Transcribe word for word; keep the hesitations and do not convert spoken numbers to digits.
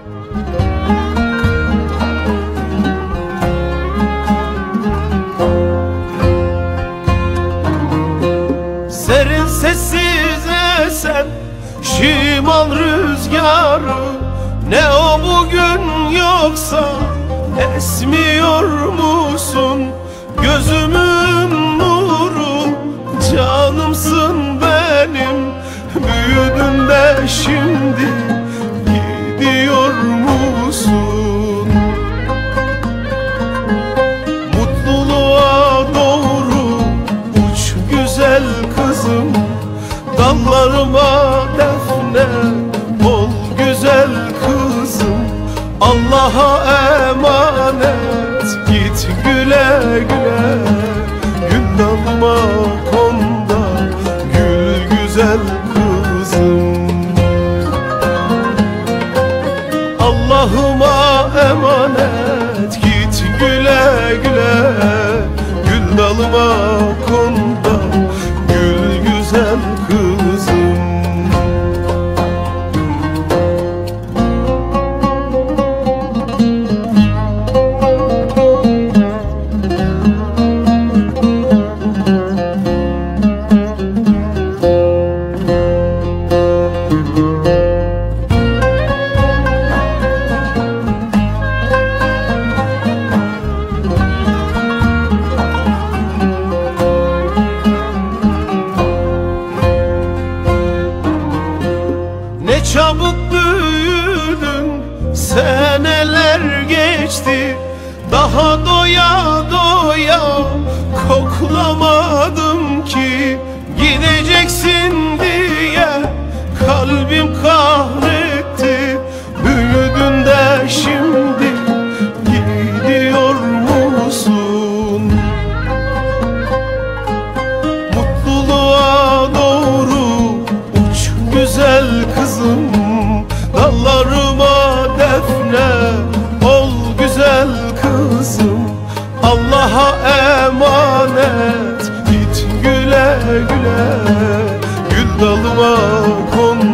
Serin sessiz esen şimal rüzgarı, ne o bugün yoksa esmiyor musun? Gözümün nuru, canımsın benim, büyüdün de şimdi gidiyor musun? Mutluluğa doğru uç güzel kızım, dallarıma defne ol güzel kızım. Allah'a emanet git güle güle, gül dalma konda gül güzel kızım. Allah'ıma emanet git güle güle, gül dalıma konda gül güzel kızım. Ne çabuk büyüdün, seneler geçti, daha doya doya koklamadım ki. Gideceksin diye kalbim kahretti, büyüdün de şimdi gidiyor musun? Mutluluğa doğru uç güzel kızım, dallarıma defne ol güzel kızım. Allah'a emanet git güle güle, gül dalıma kon